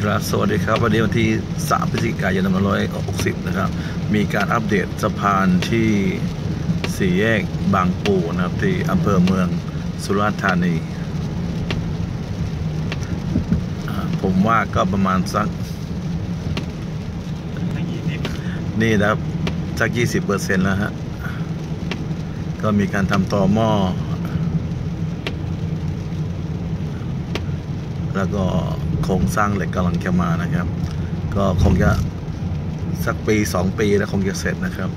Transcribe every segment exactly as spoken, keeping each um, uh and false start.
ครับสวัสดีครับวันนี้วันที่สามพฤศจิกายนสองพันห้าร้อยหกสิบนะครับมีการอัปเดตสะพานที่สี่แยกบางปูนะครับที่อำเภอเมืองสุราษฎร์ธานีผมว่าก็ประมาณสักนี่นะครับสักยี่สิบเปอร์เซ็นต์แล้วฮะก็มีการทำต่อหม้อแล้วก็โครงสร้างเหล็กกำลังจะมานะครับก็คงจะสักปีสองปีแล้วคงจะเสร็จนะครับ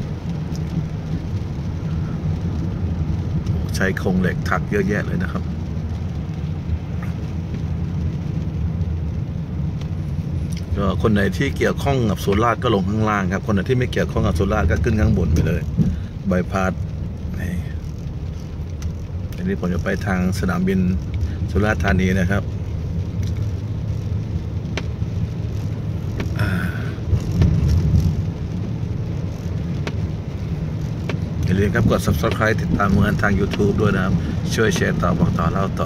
ใช้โครงเหล็กถักเยอะแยะเลยนะครับก็คนไหนที่เกี่ยวข้องกับสุราษฎร์ก็ลงข้างล่างครับคนไหนที่ไม่เกี่ยวข้องกับสุราษฎร์ก็ขึ้นข้างบนไปเลยใบพัดนี่อันนี้ผมจะไปทางสนามบินสุราษฎร์ธานีนะครับอย่าลืมครับกด ซับสไครบ์ ติดตามเมืองทาง ยูทูบ ด้วยนะครับช่วยแชร์ต่อบอกต่อเล่าต่อ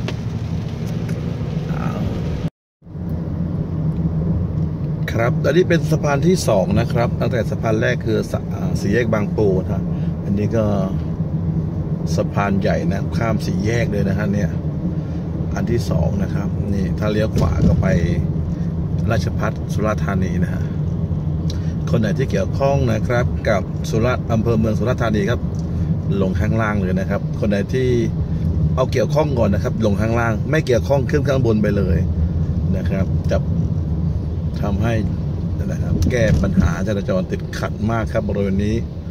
ครับอันนี้เป็นสะพานที่สองนะครับตั้งแต่สะพานแรกคือสี่แยกบางปูนะอันนี้ก็สะพานใหญ่นะข้ามสี่แยกเลยนะฮะเนี่ยอันที่สองนะครับนี่ถ้าเลี้ยวขวาก็ไปราชภัฏสุราษฎร์ธานีนะฮะคนไหนที่เกี่ยวข้องนะครับกับสุราษฎร์อำเภอเมืองสุราษฎร์ธานีครับลงข้างล่างเลยนะครับคนไหนที่เอาเกี่ยวข้องก่อนนะครับลงข้างล่างไม่เกี่ยวข้องขึ้นข้างบนไปเลยนะครับจะทำให้นะครับแก้ปัญหาจราจรติดขัดมากครับบริเวณนี้